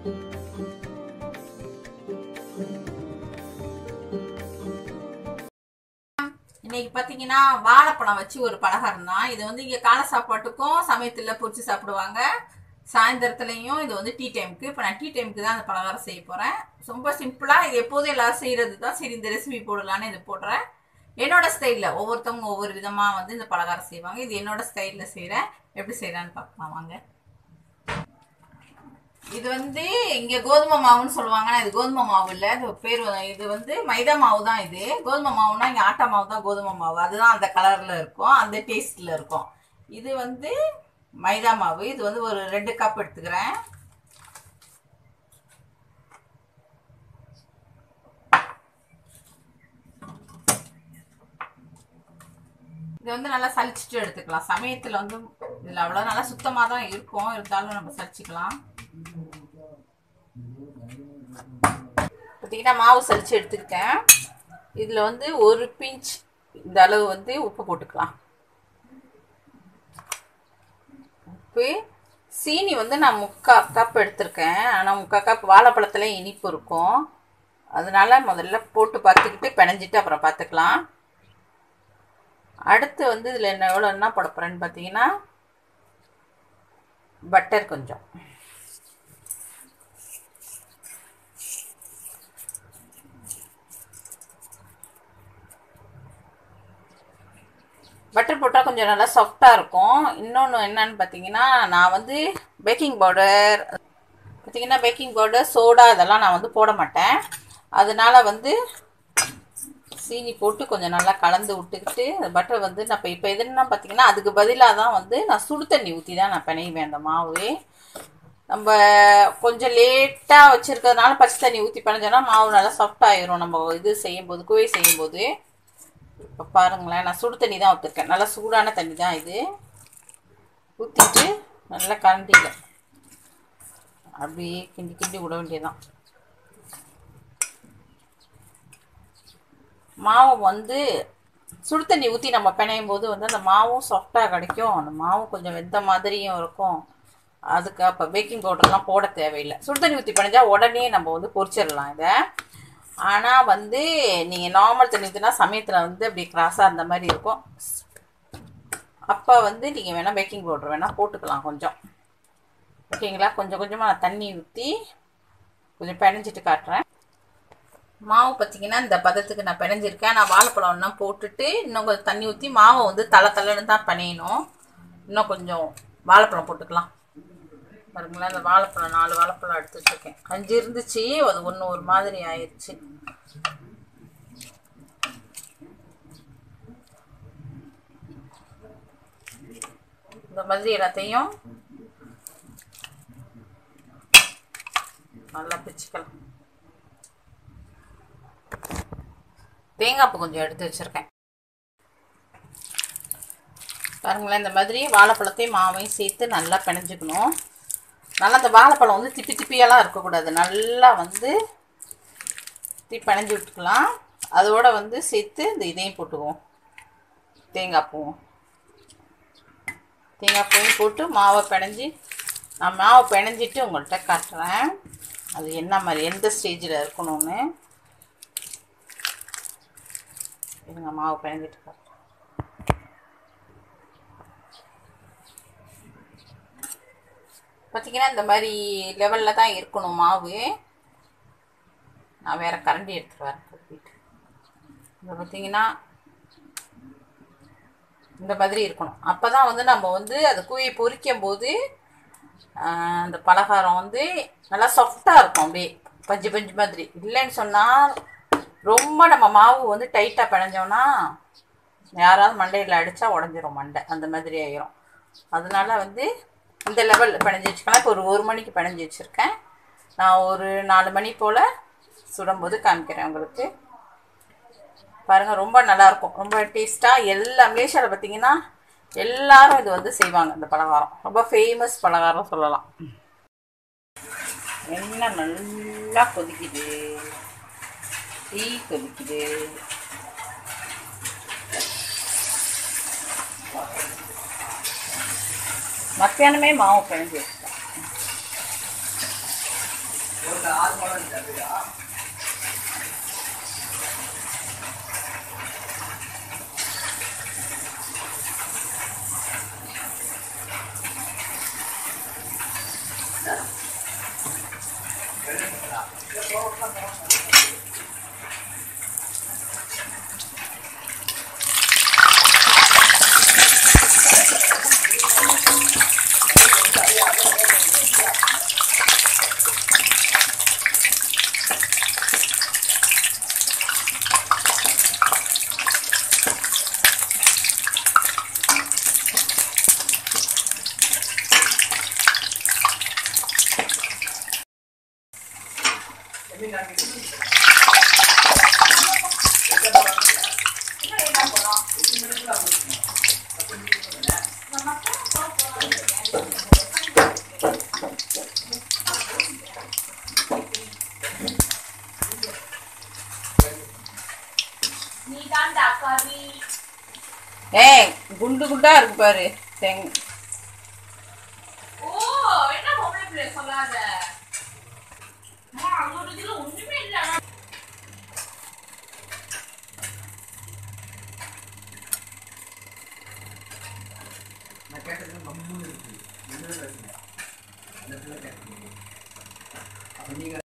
இன்னைக்கு பாத்தீங்கன்னா வாழைப்பழம் வச்சு ஒரு பலகாரம் தான். இது வந்து இங்க காலை சாப்பாட்டுக்கும் சமயத்துல பொரிச்சு சாப்பிடுவாங்க. சாயந்தரத்துலயும் இது வந்து டீ டைமுக்கு. இப்போ நான் டீ டைமுக்கு தான் அந்த பலகாரம் செய்ய போறேன். ரொம்ப சிம்பிளா, இது எப்போதும் எல்லாரும் செய்யறது தான். சரி, இந்த ரெசிபி போடலான்னு இது போடுறேன். என்னோட ஸ்டைல்ல ஒவ்வொருத்தவங்க ஒவ்வொரு விதமா வந்து இந்த பலகாரம் செய்வாங்க. இது என்னோட ஸ்டைல்ல செய்யறேன். எப்படி செய்யறான்னு பார்க்கலாம் வாங்க. இது வந்து இங்க கோதுமை மாவுன்னு சொல்லுவாங்க. இது கோதுமை மாவு இல்ல, இது பேர் இது வந்து மைதா மாவு தான். இது கோதுமை மாவுனா இங்க ஆட்டா மாவு தான் கோதுமை மாவு. அதுதான் அந்த கலர்ல இருக்கும், அந்த டேஸ்ட்ல இருக்கும். இது வந்து மைதா மாவு. இது வந்து ஒரு 2 கப் எடுத்துக்கிறேன். இது வந்து நல்லா சலிச்சுட்டு எடுத்துக்கலாம். சமயத்துல வந்து இதுல அவ்வளவு நல்லா சுத்தமா தான் இருக்கும், இருந்தாலும் நம்ம சலிச்சுக்கலாம். பார்த்தீங்கன்னா மாவு சலிச்சு எடுத்துக்கிட்டேன். இதுல வந்து ஒரு பிஞ்ச் இந்த அளவு வந்து உப்பு போட்டுக்கலாம். உப்பு, சீனி வந்து நான் 3/4 கப் எடுத்திருக்கேன். ஆனால் 3/4 கப் வாழைப்பழத்துல இனிப்பு இருக்கும், அதனால முதல்ல போட்டு பார்த்துக்கிட்டு பிணைஞ்சிட்டு அப்புறம் பார்த்துக்கலாம். அடுத்து வந்து இதில் என்ன போட போகிறேன்னு பார்த்தீங்கன்னா பட்டர் கொஞ்சம். பட்டர் போட்டால் கொஞ்சம் நல்லா சாஃப்டாக இருக்கும். இன்னொன்று என்னன்னு பார்த்தீங்கன்னா, நான் வந்து பேக்கிங் பவுடர் பார்த்தீங்கன்னா பேக்கிங் பவுடர், சோடா இதெல்லாம் நான் வந்து போட மாட்டேன். அதனால வந்து சீனி போட்டு கொஞ்சம் நல்லா கலந்து விட்டுக்கிட்டு பட்டர் வந்து நான் இப்போ எதுன்னா பார்த்தீங்கன்னா, அதுக்கு பதிலாக தான் வந்து நான் சுடு தண்ணி ஊற்றி தான் நான் பிணைவேன் அந்த மாவு. நம்ம கொஞ்சம் லேட்டாக வச்சுருக்கிறதுனால பச்சை தண்ணி ஊற்றி பிணைஞ்சோன்னா மாவு நல்லா சாஃப்டாகிடும். நம்ம இது செய்யும்போது, குவை செய்யும்போது. இப்போ பாருங்களேன், நான் சுடு தண்ணி தான் ஊற்றிருக்கேன். நல்லா சூடான தண்ணி தான் இது. ஊற்றிட்டு நல்லா கரண்டியில் அப்படியே கிண்டி கிண்டி விட வேண்டியதுதான். மாவு வந்து சுடு தண்ணி ஊற்றி நம்ம பிணையும் போது வந்து அந்த மாவும் சாஃப்டாக கிடைக்கும். அந்த மாவும் கொஞ்சம் வெந்த மாதிரியும் இருக்கும். அதுக்கு அப்போ பேக்கிங் பவுடர்லாம் போட தேவையில்லை. சுடு தண்ணி ஊற்றி பிணைஞ்சா உடனே நம்ம வந்து பொரிச்சிடலாம் இதை. ஆனால் வந்து நீங்கள் நார்மல் தண்ணி ஊற்றினா சமயத்தில் வந்து அப்படி கிராஸாக அந்த மாதிரி இருக்கும். அப்போ வந்து நீங்கள் வேணால் பேக்கிங் பவுடர் வேணால் போட்டுக்கலாம் கொஞ்சம். ஓகேங்களா? கொஞ்சம் கொஞ்சமாக நான் தண்ணி ஊற்றி கொஞ்சம் பிணைஞ்சிட்டு காட்டுறேன். மாவு பார்த்தீங்கன்னா இந்த பதத்துக்கு நான் பிணைஞ்சிருக்கேன். நான் வாழைப்பழம் ஒன்றா போட்டுட்டு இன்னும் கொஞ்சம் தண்ணி ஊற்றி மாவை வந்து தலை தான் பிணையணும். இன்னும் கொஞ்சம் வாழைப்பழம் போட்டுக்கலாம். பாருங்களேன், இந்த வாழைப்பழம் 4 வாழைப்பழம் எடுத்து வச்சுருக்கேன். 5 இருந்துச்சு, அது ஒன்று ஒரு மாதிரி ஆயிடுச்சு. இந்த மாதிரி எல்லாத்தையும் நல்லா பிச்சுக்கலாம். தேங்காய் பூ கொஞ்சம் எடுத்து வச்சுருக்கேன். பாருங்களேன், இந்த மாதிரி வாழைப்பழத்தையும் மாவையும் சேர்த்து நல்லா பிணைஞ்சிக்கணும். நல்லா அந்த வாழைப்பழம் வந்து திப்பி திப்பியெல்லாம் இருக்கக்கூடாது. நல்லா வந்து பிணைஞ்சி விட்டுக்கலாம். அதோட வந்து சேர்த்து இந்த இதையும் போட்டுக்குவோம், தேங்காய் பூவும் போட்டு மாவை பிணைஞ்சி, நான் மாவை பிணைஞ்சிட்டு உங்கள்கிட்ட காட்டுறேன் அது என்ன மாதிரி எந்த ஸ்டேஜில் இருக்கணும்னு. இதுங்க மாவு பிணைஞ்சிட்டு காட்டுறேன். பார்த்தீங்கன்னா இந்த மாதிரி லெவலில் தான் இருக்கணும் மாவு. நான் வேறு கரண்டி எடுத்துகிட்டு வரேன் கட்டிட்டு. இதை பார்த்தீங்கன்னா இந்த மாதிரி இருக்கணும். அப்போ தான் வந்து நம்ம வந்து அது குழியை பொரிக்கும் போது அந்த பலகாரம் வந்து நல்லா சாஃப்டாக இருக்கும், அப்படியே பஞ்சு பஞ்சு மாதிரி. இல்லைன்னு சொன்னால் ரொம்ப நம்ம மாவு வந்து டைட்டாக பிணைஞ்சோன்னா யாராவது மண்டையில் அடித்தா உடஞ்சிரும் மண்டை, அந்த மாதிரி ஆகிரும். அதனால வந்து இந்த லெவல் பிணைஞ்சி வச்சுக்கலாம். இப்போ ஒரு 1 மணிக்கு பிணைஞ்சி வச்சுருக்கேன். நான் ஒரு 4 மணி போல் சுடும்போது காமிக்கிறேன் உங்களுக்கு. பாருங்கள், ரொம்ப நல்லாயிருக்கும், ரொம்ப டேஸ்ட்டாக. எல்லா மலேசியாவில் பார்த்தீங்கன்னா எல்லாரும் இது வந்து செய்வாங்க. இந்த பலகாரம் ரொம்ப ஃபேமஸ் பலகாரம் சொல்லலாம். எண்ணெய் நல்லா கொதிக்குது, டீ கொதிக்குது. மத்தியானமே மாவு பிணைஞ்சி வச்சுட்டேன். ஏய் குண்டு குண்டா இருக்கு பாரு தேங்க. ஓ என்ன பொம்பளை பிள்ளை சொல்லாத. அம்மா அது ஒரு இதுல ஒண்ணுமே இல்ல. நான் கேட்டது மம்மூன்னு இருக்கு. என்ன பேசுறீங்க? அந்த பிள்ளை கேட்டது. அப்ப நீங்க